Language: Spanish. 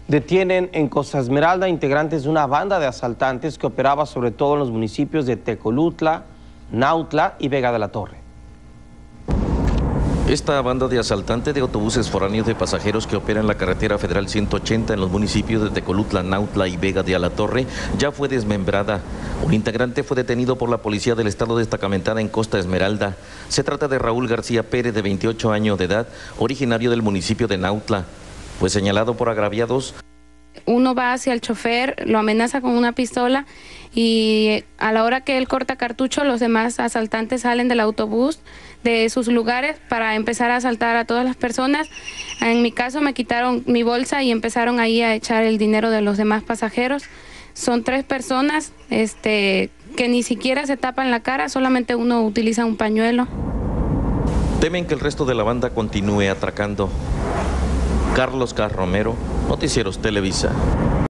Detienen en Costa Esmeralda integrantes de una banda de asaltantes que operaba sobre todo en los municipios de Tecolutla, Nautla y Vega de la Torre. Esta banda de asaltantes de autobuses foráneos de pasajeros que opera en la carretera federal 180 en los municipios de Tecolutla, Nautla y Vega de la Torre ya fue desmembrada. Un integrante fue detenido por la policía del estado destacamentada en Costa Esmeralda. Se trata de Raúl García Pérez, de 28 años de edad, originario del municipio de Nautla. Fue señalado por agraviados. Uno va hacia el chofer, lo amenaza con una pistola y a la hora que él corta cartucho, los demás asaltantes salen del autobús, de sus lugares, para empezar a asaltar a todas las personas. En mi caso me quitaron mi bolsa y empezaron ahí a echar el dinero de los demás pasajeros. Son 3 personas que ni siquiera se tapan la cara, solamente uno utiliza un pañuelo. Temen que el resto de la banda continúe atracando. Carlos Romero, Noticieros Televisa.